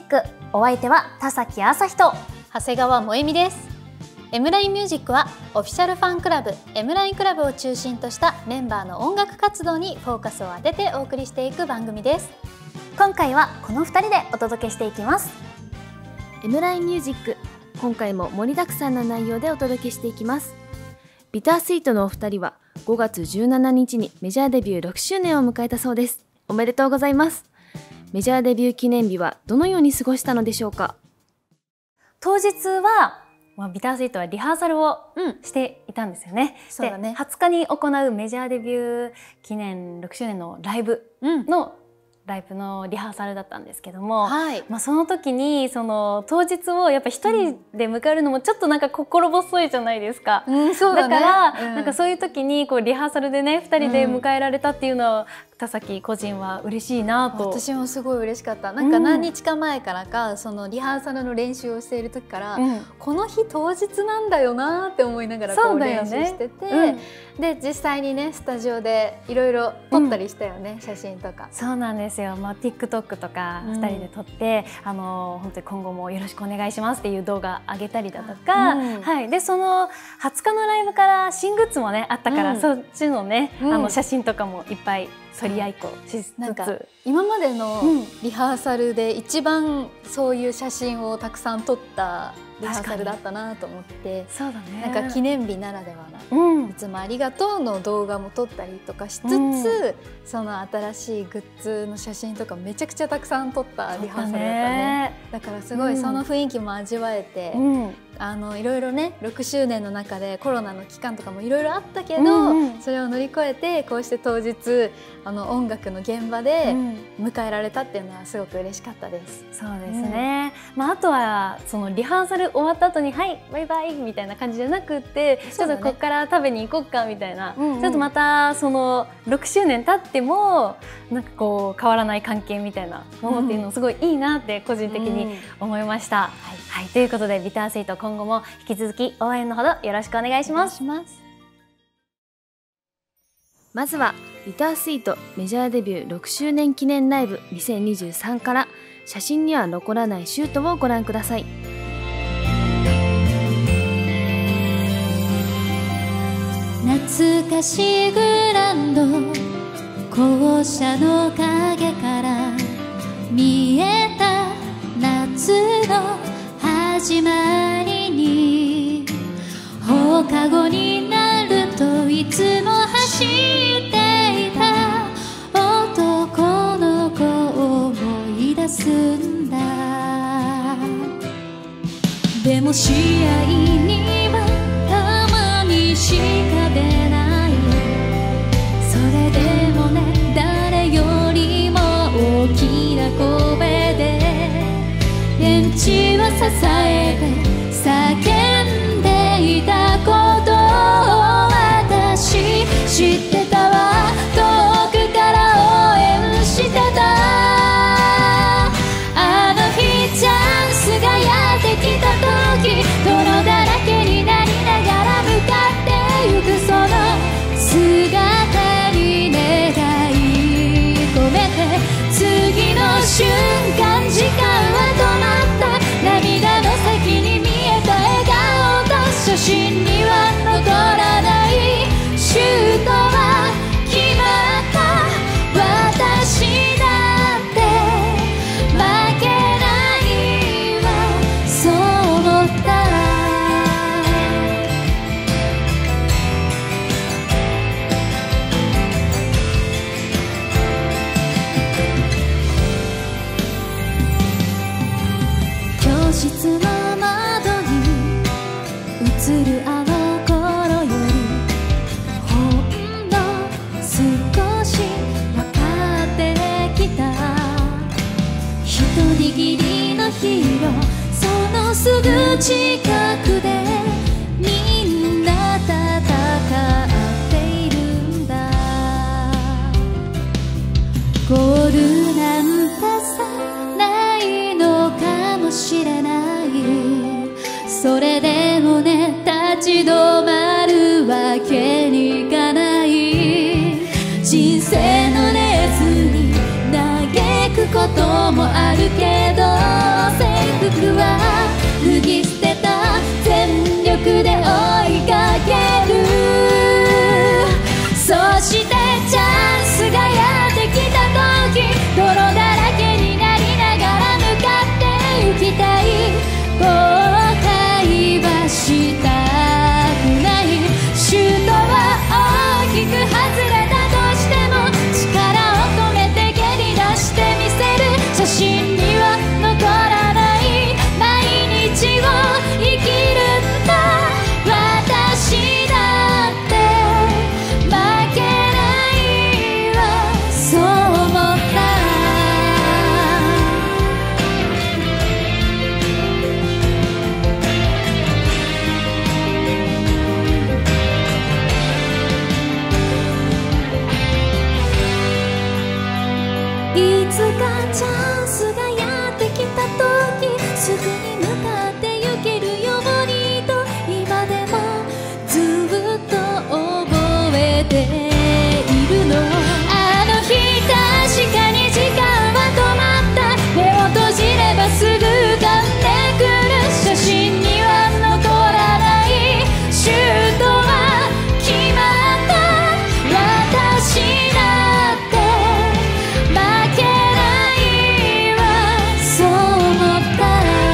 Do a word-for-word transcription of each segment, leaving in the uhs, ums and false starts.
ク、お相手は田崎朝日と長谷川萌実です。 エムラインミュージックはオフィシャルファンクラブ エムラインクラブを中心としたメンバーの音楽活動にフォーカスを当ててお送りしていく番組です。 今回はこのふたりでお届けしていきます。 エムラインミュージック、今回も盛りだくさんな内容でお届けしていきます。ビタースイートのお二人はごがつじゅうしちにちにメジャーデビューろくしゅうねんを迎えたそうです。おめでとうございます。メジャーデビュー記念日はどのように過ごしたのでしょうか。 当日は、まあ、ビタースイートはリハーサルをしていたんですよね。 うん、そうだね。 ではつかに行うメジャーデビュー記念ろくしゅうねんのライブの、うんライブのリハーサルだったんですけども、はい、まあその時にその当日をやっぱ一人で迎えるのもちょっとなんか心細いじゃないですか。 うん、そうだね、 だから、うん、なんかそういう時にこうリハーサルでねふたりで迎えられたっていうのは、うん、田崎個人は嬉しいなと。 私もすごい嬉しかった。なんか何日か前からか、うん、そのリハーサルの練習をしている時から、うん、この日当日なんだよなって思いながらこう練習してて、うん、で実際にねスタジオでいろいろ撮ったりしたよね、うん、写真とか。 そうなんですよ。まあ TikTok とかふたりで撮って、うん、あの本当に今後もよろしくお願いしますっていう動画上げたりだとか、うん、はい。でそのはつかのライブから新グッズもねあったから、うん、そっちのね、うん、あの写真とかもいっぱい取り合いっこしつつ、 なんか今までのリハーサルで一番そういう写真をたくさん撮ったリハーサルだったなと思って、 そうだね、 なんか記念日ならではな、うん、いつもありがとうの動画も撮ったりとかしつつ、うん、その新しいグッズの写真とかめちゃくちゃたくさん撮ったリハーサルだったね。だからすごいその雰囲気も味わえて、うん、あのいろいろねろくしゅうねんの中でコロナの期間とかもいろいろあったけど、うんうん、それを乗り越えてこうして当日あの音楽の現場で迎えられたっていうのはすごく嬉しかったです。 うん、そうですね、うん、まあ、あとはそのリハーサル終わった後にはいバイバイみたいな感じじゃなくって、ね、ちょっとここから食べに行こうかみたいな、うんうん、ちょっとまたそのろくしゅうねん経ってもなんかこう変わらない関係みたいなものっていうのすごいいいなって個人的に思いました。うん、はい、はい、ということでビタースイート今後も引き続き応援のほどよろしくお願いします。 まずはビタースイートメジャーデビューろくしゅうねん記念ライブにせんにじゅうさんから写真には残らないシュートをご覧ください。 懐かしいグランド校舎の影から見えた夏の始まりに、放課後になるといつも走っていた男の子を思い出すんだ。でも試合にはたまにしか出ない。それでもね誰よりも大きな声でベンチを支えて叫んでいたことを私知ってたわ。遠くから応援してた。あの日チャンスがやってきた時、泥だらけになりながら向かってゆくその姿に願い込めて、次の瞬間時間は止まった。涙の先に見えた笑顔と写真には残らないシュートは決まった。私だって負けないわ、そう思ったら。教室の窓に映るあの頃よりほんの少し分かってきた。一握りのヒーロー、そのすぐ近くでみんな戦っているんだ。ゴールなんてさないのかもしれない。それでもね立ち止まるわけにいかない。人生のレースに嘆くこともあるけど力は脱ぎ捨てた全力で追いかける。そしてチャンスがやってきた時、泥だらけになりながら向かって行きたい。後悔はしたくない。シュートは大きく外れたとしても力を込めて蹴り出してみせる。写真には残らない毎日を生きるんだ。私だって負けないわ、そう思った。いつかチャンスがやってきた時、すぐに向かって行けるようにと今でもずっと覚えているの。あの日確かに時間は止まった。目を閉じればすぐ浮かんでくる。写真には残らないシュートは決まった。私だって負けないわ、そう思った。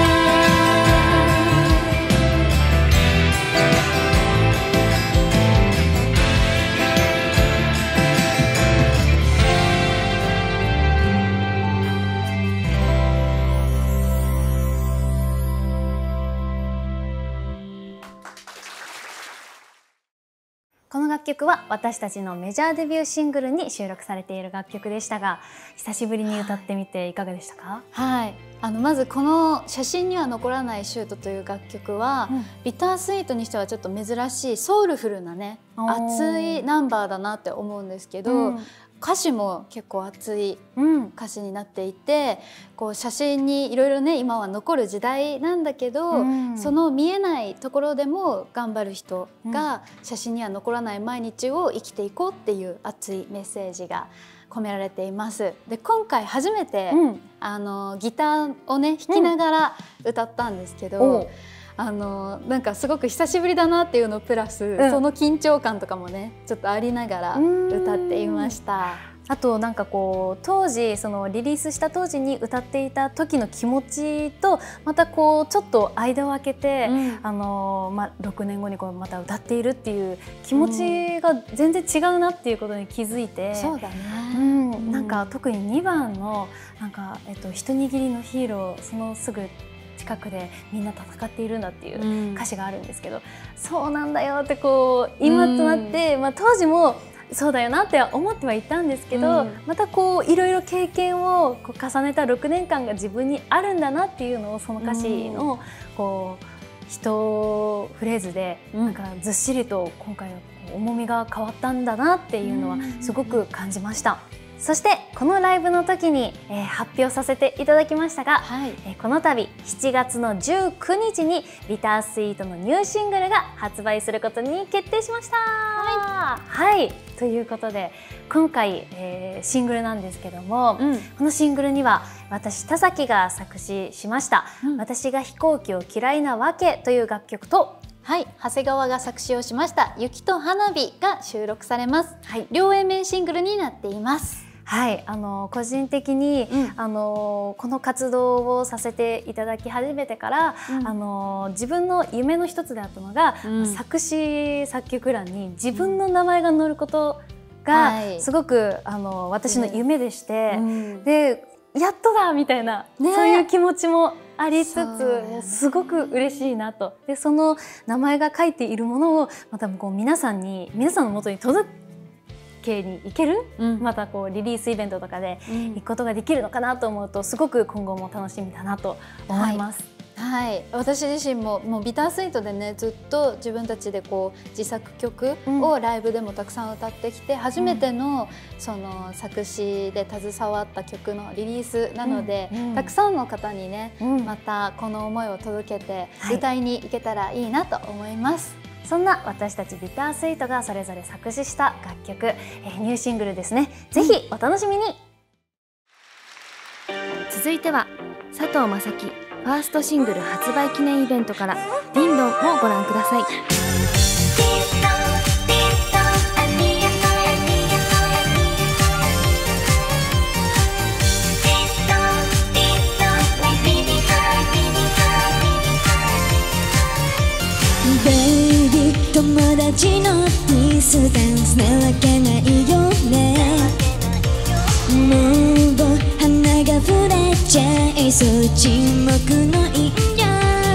この楽曲は私たちのメジャーデビューシングルに収録されている楽曲でしたが、久しぶりに歌ってみていかがでしたか？ はい、あのまずこの「写真には残らないシュート」という楽曲は、うん、ビタースイートにしてはちょっと珍しいソウルフルなね熱いナンバーだなって思うんですけど、うん、歌詞も結構熱い歌詞になっていて、こう写真にいろいろね今は残る時代なんだけど、うん、その見えないところでも頑張る人が写真には残らない毎日を生きていこうっていう熱いメッセージが込められています。で今回初めて、うん、あのギターをね弾きながら歌ったんですけど、うん、あのなんかすごく久しぶりだなっていうのプラス、うん、その緊張感とかもねちょっとありながら歌っていました。 あとなんかこう当時そのリリースした当時に歌っていた時の気持ちとまたこうちょっと間を空けて、うん、あのまあ、ろくねんごにこうまた歌っているっていう気持ちが全然違うなっていうことに気づいて、うん、 そうだね、 うん、なんか特ににばんのなんか、えっと、一握りのヒーロー、そのすぐ近くでみんな戦っているんだっていう歌詞があるんですけど、うん、そうなんだよってこう今となって、うん、まあ、当時もそうだよなって思ってはいたんですけど、うん、またこういろいろ経験をこう重ねたろくねんかんが自分にあるんだなっていうのをその歌詞のこう一フレーズでなんかずっしりと今回の重みが変わったんだなっていうのはすごく感じました。そしてこのライブの時に、えー、発表させていただきましたが、はい、えー、この度しちがつのじゅうくにちにビタースイートのニューシングルが発売することに決定しました。はい、はい、ということで今回、えー、シングルなんですけども、うん、このシングルには私田崎が作詞しました「うん、私が飛行機を嫌いなわけ」という楽曲と、 はい、長谷川が作詞をしました「雪と花火」が収録されます。はい、両 エー 面シングルになっています。 はい、あの個人的に、うん、あのこの活動をさせていただき始めてから、うん、あの自分の夢の一つであったのが、うん、作詞作曲欄に自分の名前が載ることがすごく、はい、あの私の夢でして、うん、でやっとだみたいな、ね、そういう気持ちもありつつ、ね、すごく嬉しいなと。でその名前が書いているものをまたこう皆さんに皆さんの元に届くに行ける、うん、またこうリリースイベントとかで行くことができるのかなと思うと、すごく今後も楽しみだなと思います。 はい、はい、私自身ももうビタースイートでねずっと自分たちでこう自作曲をライブでもたくさん歌ってきて、うん、初めてのその作詞で携わった曲のリリースなので、うんうん、たくさんの方にね、うん、またこの思いを届けて歌いに行けたらいいなと思います。 はい、そんな私たちビタースイートがそれぞれ作詞した楽曲、えー、ニューシングルですね。ぜひお楽しみに。 続いては佐藤正樹ファーストシングル発売記念イベントから「ディンドン」をご覧ください。 ベイビー友達のディスタンスなわけないよね。もう花が触れちゃいそう沈黙の陰陽。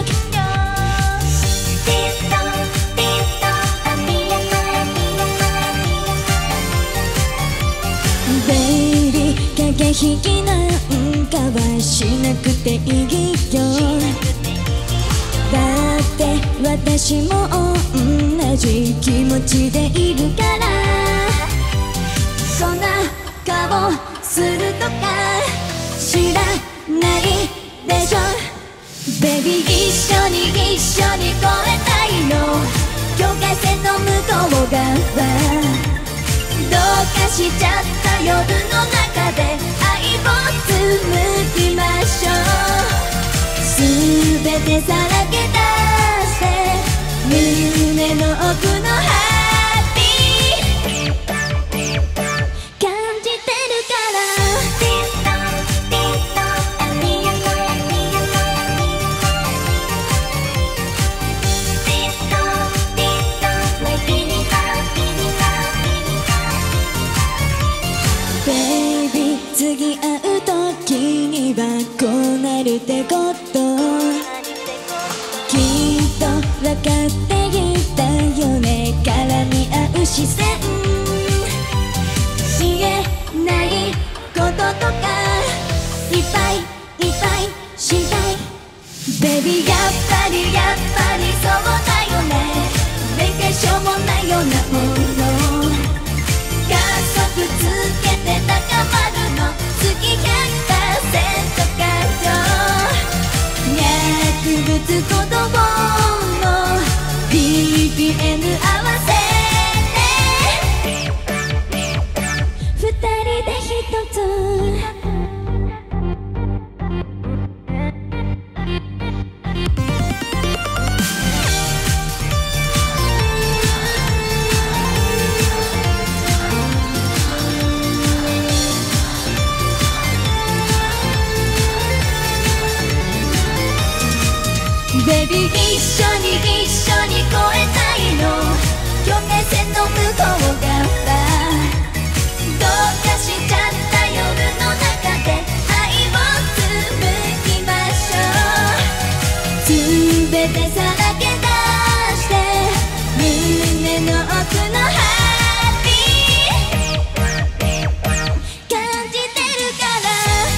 ベイビー駆け引きなんかはしなくていいよ。だって私も同じ気持ちでいるから。そんな顔するとか知らないでしょ。ベビー一緒に一緒に越えたいの。境界線の向こう側どうかしちゃった夜の中で愛を紡ぎましょう。すべてさらけ出して胸の奥のハッピー感じてるから。ベイビー次会う時にはこうなるってこときっと分かっていたよね。絡み合う視線言えないこととかいっぱいいっぱいしたい。ベビーやっぱりやっぱりそうだよね。弁解しょうもないようなもの加速つけて高まるの月 ひゃくパーセント 感情薬物子供の ビーピーエヌ 合わせて二人で一つ。ベビー一緒に一緒に越えたいの。境界線の向こう側どうかしちゃった夜の中で愛を紡ぎましょう。すべてさらけ出して胸の奥のハッピー感じてるから。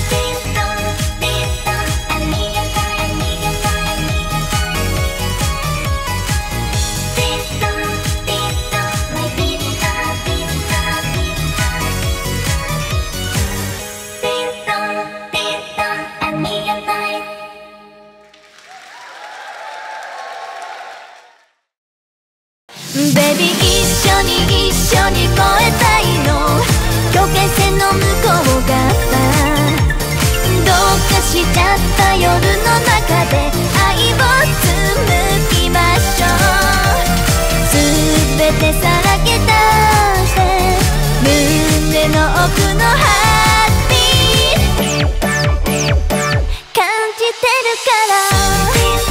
ベビー一緒に一緒に越えたいの。境界線の向こう側どうかしちゃった夜の中で愛を紡ぎましょう。すべてさらけ出して胸の奥のハッピー感じてるから。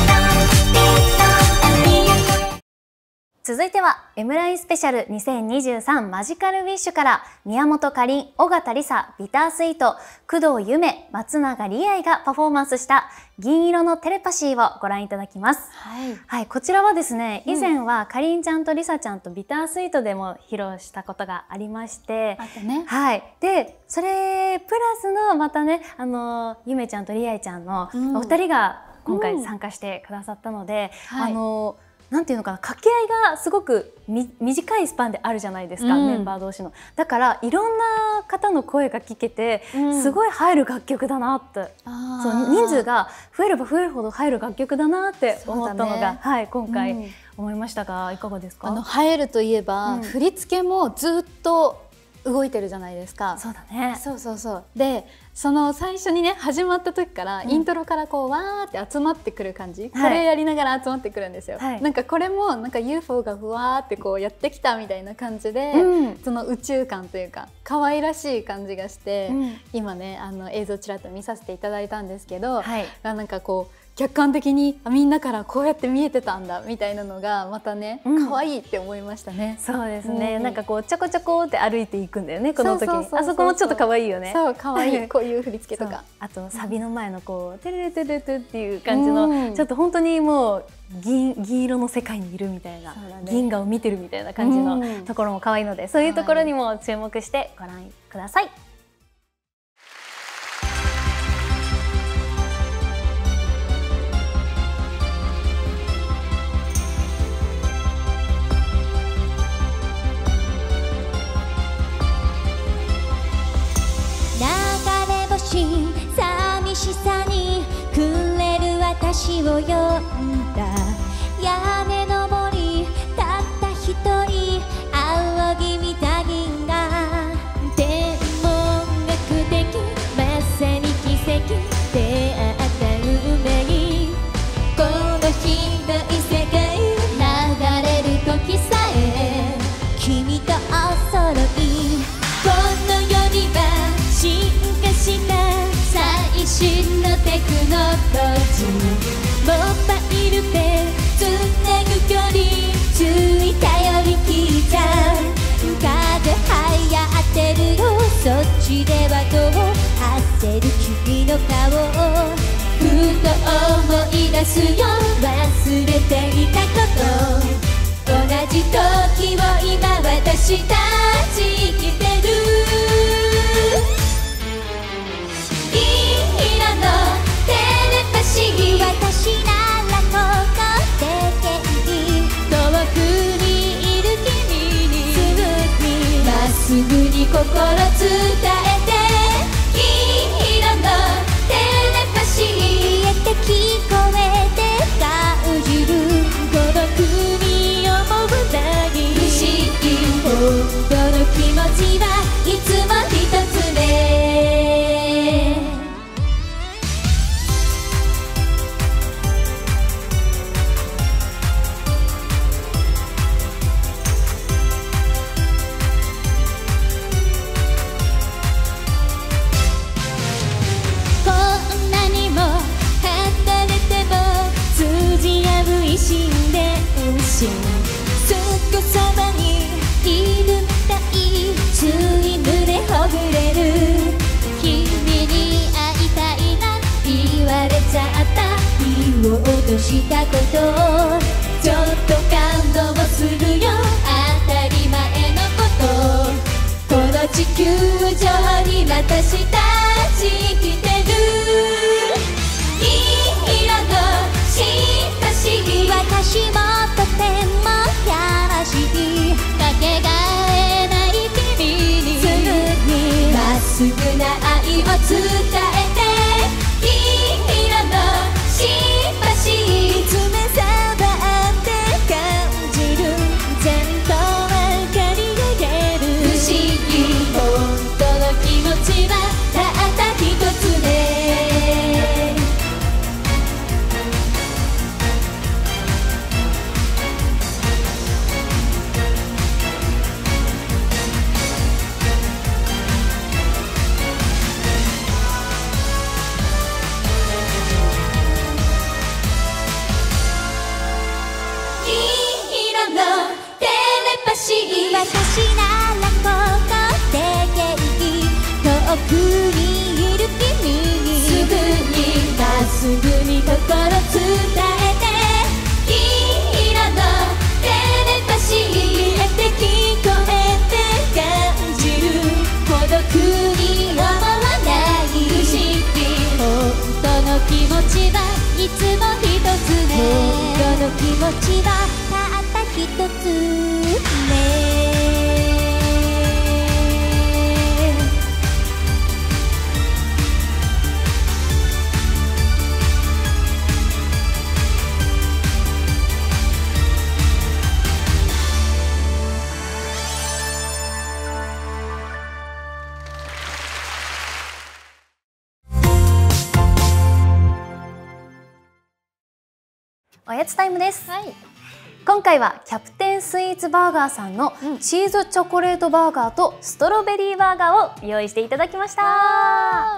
続いては エムライン スペシャルにせんにじゅうさんマジカルウィッシュから宮本かりん、尾形梨沙、ビタースイート、工藤ゆめ、松永理愛がパフォーマンスした銀色のテレパシーをご覧いただきます。はい、はい、こちらはですね、以前はかりんちゃんと梨沙ちゃんとビタースイートでも披露したことがありまして、 あったね。 はい。で、それプラスのまたね、あのゆめちゃんと理愛ちゃんのお二人が今回参加してくださったので、うん、あの。はいなんていうのかな、掛け合いがすごくみ短いスパンであるじゃないですか、うん、メンバー同士の。だからいろんな方の声が聞けて、うん、すごい入る楽曲だなって、そう人数が増えれば増えるほど入る楽曲だなって思ったのが、ね、はい、今回、うん、思いましたがいかがですか？ あの入るといえば、うん、振り付けもずっと動いてるじゃないですか。 そうだね。 そうそうそう。でその最初にね始まった時から、うん、イントロからこうわーって集まってくる感じ、はい、これやりながら集まってくるんですよ、はい、なんかこれもなんか ユーフォー がふわーってこうやってきたみたいな感じで、うん、その宇宙感というか可愛らしい感じがして、うん、今ねあの映像ちらっと見させていただいたんですけど、はい、なんかこう客観的にみんなからこうやって見えてたんだみたいなのがまたね、うん、可愛いって思いましたね。 そうですね、うん、なんかこうちょこちょこって歩いていくんだよねこの時に。あそこもちょっと可愛いよね。 そう可愛いこういう振り付けとかあとサビの前のこうテレレテレテっていう感じの、うん、ちょっと本当にもう 銀, 銀色の世界にいるみたいな、ね、銀河を見てるみたいな感じのところも可愛いので、うん、そういうところにも注目してご覧ください。 寂しさに暮れる私を呼んだ屋根の森たった一人仰ぎ見た銀河天文学的まさに奇跡出会った運命この広い世界流れる時さえ君とお揃いこの世には進化した最新のテクノロジーモバイルでつなぐ距離つい頼りきいちゃう風はやってるよそっちではどう焦る君の顔ふと思い出すよ忘れていたこと同じ時を今私たち生きてる私ならここで元気遠くにいる君にすぐにまっすぐに心伝えて黄色のテレパシー見えて聞こえて感じる孤独に思うだけ不思議本当の気持ちはいつも一つ目すぐそばにいるみたいつい胸ほぐれる君に会いたいな言われちゃった言おうとしたことちょっと感動するよ当たり前のことこの地球上に私たち生きてる黄色のシンパシー私もとてもやらしいかけがえない君にすぐにまっすぐな愛を伝えて黄色のシンパシー見つめさばって感じるちゃんと分かり合える不思議本当の気持ちはたった一つね私ならここで元気遠くにいる君にすぐにまっすぐに心伝えて黄色のテレパシー見えて聞こえて感じる孤独に思わない不思議本当の気持ちはいつも一つね本当の気持ちはたった一つねおやつタイムです。 はい、 今回はキャプテンスイーツバーガーさんのチーズチョコレートバーガーとストロベリーバーガーを用意していただきました。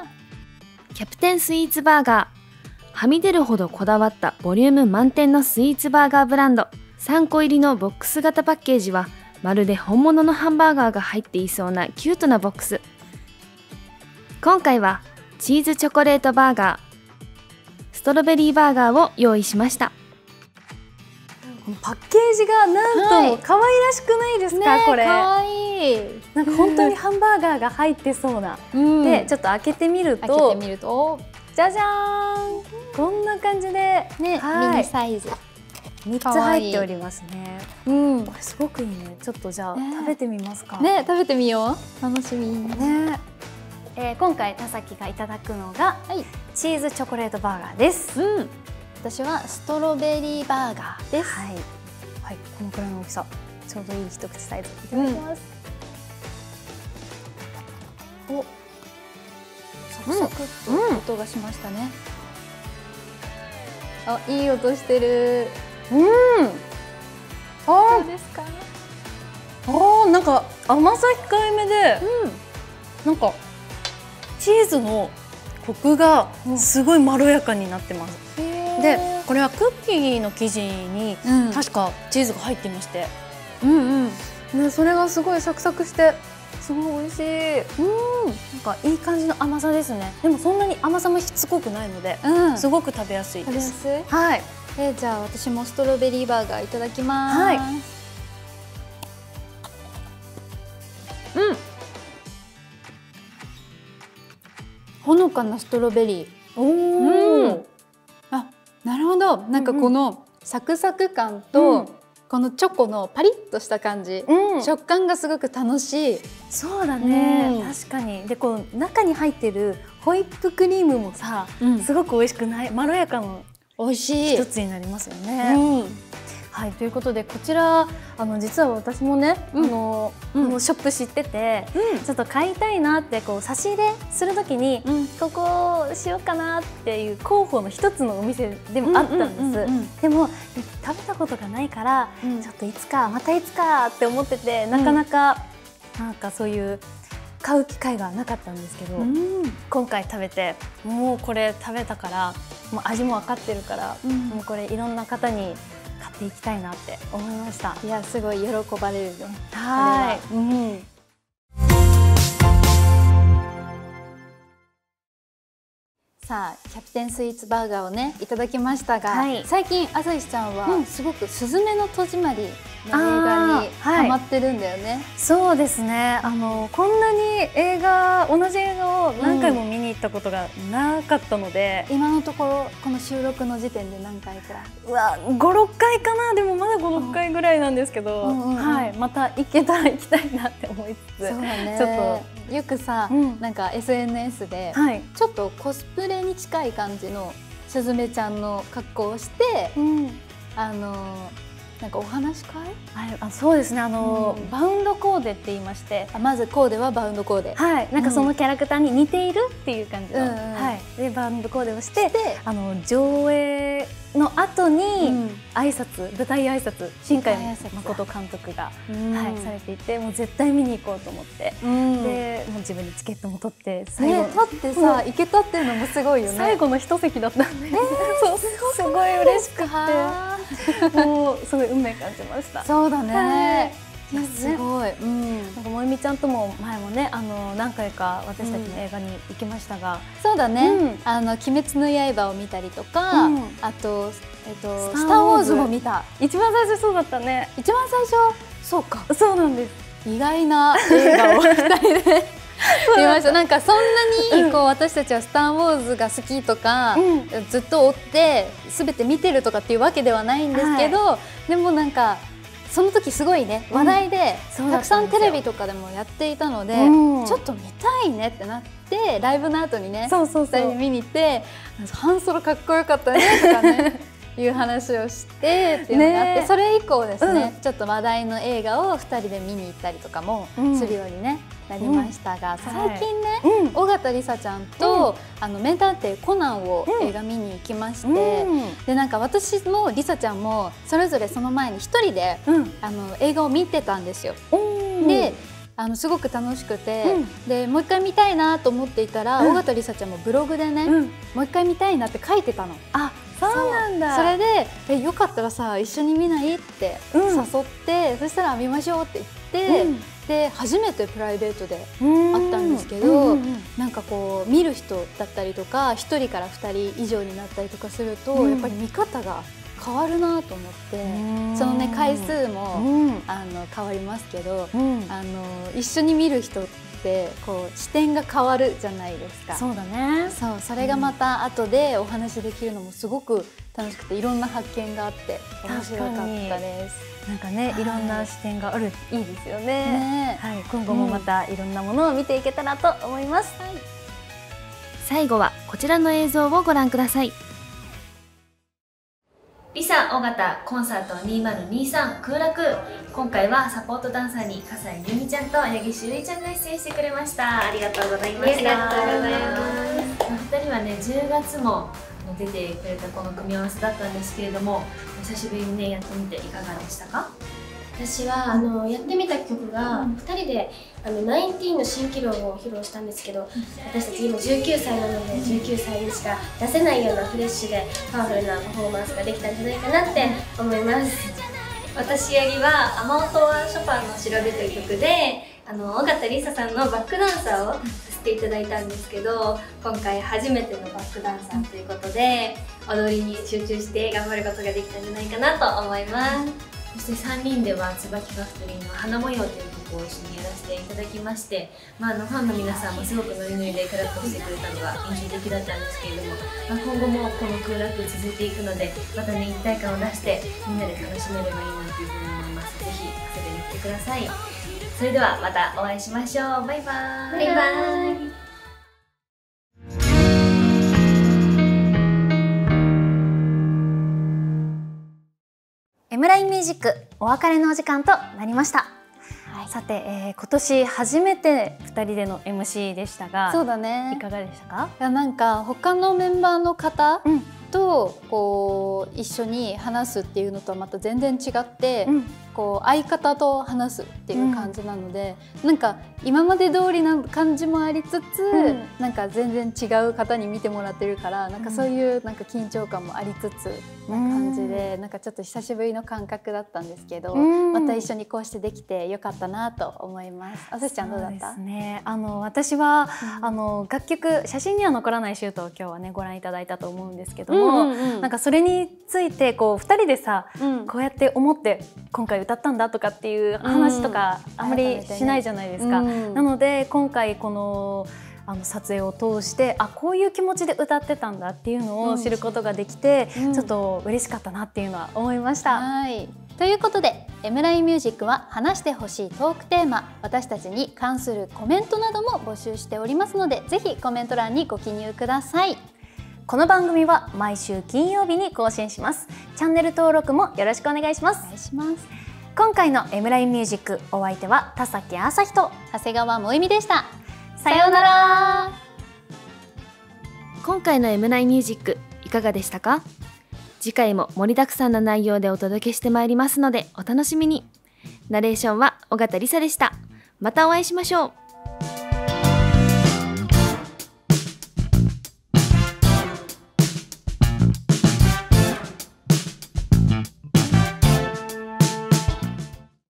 キャプテンスイーツバーガー、はみ出るほどこだわったボリューム満点のスイーツバーガーブランド。さんこ入りのボックス型パッケージはまるで本物のハンバーガーが入っていそうなキュートなボックス。今回はチーズチョコレートバーガー、ストロベリーバーガーを用意しました。 パッケージがなんと可愛らしくないですか、 ね、 これ。 可愛い。 なんか本当にハンバーガーが入ってそうな。うん、でちょっと開けてみると、 開けてみると、 じゃじゃーん、こんな感じでね、 ミニサイズみっつ入っておりますね。 うん、 これすごくいいね。ちょっとじゃあ、ね、食べてみますか。 ね、食べてみよう。楽しみね。えー、今回田崎がいただくのが、はい、チーズチョコレートバーガーです。 うん、私はストロベリーバーガーです。 はい、はい、このくらいの大きさ、ちょうどいい一口サイズいただきます。 うん、お、サクサクっと音がしましたね。うん、あ、いい音してる。 うん。 あ、どうですか。 ああ、なんか甘さ控えめで、うん、なんかチーズのコクがすごいまろやかになってます。うん、で、これはクッキーの生地に確かチーズが入っていまして、うんうん、でそれがすごいサクサクしてすごい美味しい。うん、なんかいい感じの甘さですね。でもそんなに甘さもしつこくないので、うん、すごく食べやすいです。 食べやすい。はい。えー、じゃあ私もストロベリーバーガーいただきます。はい。うん。ほのかなストロベリー。おお、うん。あ、なるほど。なんかこのサクサク感と、うん、このチョコのパリッとした感じ、うん、食感がすごく楽しい。 そうだね、うん、確かに。で、こう中に入ってるホイップクリームもさ、うん、すごく美味しくない？まろやかな美味しい一つになりますよね。うん、はい、ということでこちらあの実は私もね、うん、あの、うん、このショップ知ってて、うん、ちょっと買いたいなってこう差し入れするときに、うん、ここしようかなっていう候補の一つのお店でもあったんです。でも食べたことがないから、うん、ちょっといつかまたいつかって思ってて、なかなか、うん、なんかそういう買う機会がなかったんですけど、うん、今回食べてもうこれ食べたからもう味も分かってるから、うん、もうこれいろんな方に買っていきたいなって思いました。 いや、すごい喜ばれるよ。 はい、うん、 さあキャプテンスイーツバーガーをねいただきましたが、はい、最近朝日ちゃんはすごく「すずめの戸締まり」の映画にハマってるんだよね。はい、 そうですね。あのこんなに映画同じ映画を何回も見に行ったことがなかったので、 うん、今のところこの収録の時点で何回くらい？ うわ、ご、ろっかいかな。でもまだご、ろっかいぐらいなんですけど、はい、また行けたら行きたいなって思いつつ、そうだね、ちょっと。 よくさ、うん、なんか エスエヌエス で、はい、ちょっとコスプレに近い感じのすずめちゃんの格好をして、うん、あのなんかお話し会？ あ、そうですね。あの、うん、バウンドコーデって言いまして、 あ、まずコーデはバウンドコーデ。 はい、なんかそのキャラクターに似ているっていう感じの、うん、はい、でバウンドコーデをして、してあの上映の後に挨拶、うん、舞台挨拶、新海誠監督が、うん、はい、されていて、もう絶対見に行こうと思って、うん、でもう自分でチケットも取って最後、ね、取ってさ、うん、行けたっていうのもすごいよね。 最後の一席だったんで、えー、そうすごい嬉しくて、もうすごい運命感じました。 そうだね。はい、 いや、すごい。うん、なんかもえみちゃんとも前もね、あの何回か私たちの映画に行きましたが、 うん、そうだね。うん、あの鬼滅の刃を見たりとか、うん、あとえっとスターウォーズも見た。 一番最初そうだったね。 一番最初、そうか。 そうなんです。 意外な映画をふたりで見ました。なんかそんなにこう私たちはスターウォーズが好きとか、うん、ずっと追ってすべて見てるとかっていうわけではないんですけど、はい、でもなんか。その時すごいね、話題で、うん、たくさんテレビとかでもやっていたので、うん、ちょっと見たいねってなってライブの後にね、ふたりで見に行って、ハンソロかっこよかったねとかねいう話をしてっていうのがあって、ね、それ以降ですね、うん、ちょっと話題の映画をふたりで見に行ったりとかもするように、ねうん、なりましたが、うん、最近ね、はい、緒方里紗ちゃんと、うん、あの名探偵コナンを映画見に行きまして、うん、でなんか私も里紗ちゃんもそれぞれその前に一人で、うん、あの映画を見てたんですよ。であのすごく楽しくて、うん、でもう一回見たいなと思っていたら、うん、緒方里紗ちゃんもブログでね、うん、もう一回見たいなって書いてたの。 あ、そうなんだ。 それでえよかったらさ一緒に見ないって誘って、うん、そしたら見ましょうって言って、うん、で初めてプライベートで会ったんですけど、なんかこう見る人だったりとかひとりからふたり以上になったりとかすると、うん、やっぱり見方が変わるなと思って、そのね回数も、うん、あの変わりますけど、うん、あの一緒に見る人ってこう視点が変わるじゃないですか。 そうだね。 そう、それがまた後でお話できるのもすごく楽しくて、いろんな発見があって面白かったです。 なんかね、はい、いろんな視点がある、いいですよね。ね、はい、今後もまたいろんなものを見ていけたらと思います。うん、はい、 最後はこちらの映像をご覧ください。リサ・尾形コンサートにせんにじゅうさん空楽。今回はサポートダンサーに笠井由美ちゃんと八木しゅういちゃんが出演してくれました。ありがとうございました。ありがとうございます。ふたりはねじゅうがつも出てくれたこの組み合わせだったんですけれども、久しぶりにねやってみていかがでしたか？ 私はあのやってみた曲がふたりであのナインティーンの新記録を披露したんですけど、私たち今じゅうきゅうさいなのでじゅうきゅうさいにしか出せないようなフレッシュでパワフルなパフォーマンスができたんじゃないかなって思います。 私八木は「雨音はショパンの調べ」という曲であの緒方里紗さんのバックダンサーをさせていただいたんですけど、今回初めてのバックダンサーということで踊りに集中して頑張ることができたんじゃないかなと思います。 そしてさんにんでは椿ファクトリーの「花模様」という曲を一緒にやらせていただきまして、まあ、あのファンの皆さんもすごくノリノリでクラップしてくれたのが印象的だったんですけれども、まあ、今後もこの空楽続いていくので、またね一体感を出してみんなで楽しめればいいなというふうに思います。ぜひ遊びに来てください。それではまたお会いしましょう。バイバーイ。バイバーイ。 エムラインミュージックお別れのお時間となりました。はい、さて、えー、今年初めてふたりでの エムシー でしたが、 そうだね、 いかがでしたか？ いやなんか他のメンバーの方、うん、とこう一緒に話すっていうのとはまた全然違って、うん、こう相方と話すっていう感じなので、うん、なんか今まで通りな感じもありつつ、うん、なんか全然違う方に見てもらってるから、なんかそういうなんか緊張感もありつつな感じで、うん、なんかちょっと久しぶりの感覚だったんですけど、うん、また一緒にこうしてできてよかったなと思います。あすしちゃんどうだった？ そうですね、あの私は、うん、あの楽曲写真には残らないシュートを今日はねご覧いただいたと思うんですけども、うんうんうん、なんかそれについてこうふたりでさ、うん、こうやって思って今回歌ったんだとかっていう話とかあんまりしないじゃないですか。うん、なので今回このあの撮影を通してあこういう気持ちで歌ってたんだっていうのを知ることができて、うん、ちょっと嬉しかったなっていうのは思いました。 はい、ということで エムラインミュージックは話してほしいトークテーマ、私たちに関するコメントなども募集しておりますので、ぜひコメント欄にご記入ください。 この番組は毎週金曜日に更新します。チャンネル登録もよろしくお願いします。 お願いします。 今回の エムラインミュージックお相手は田崎朝日と長谷川萌実でした。 さようなら。 今回の エムラインミュージックいかがでしたか？次回も盛りだくさんな内容でお届けしてまいりますのでお楽しみに。ナレーションは緒方里紗でした。またお会いしましょう。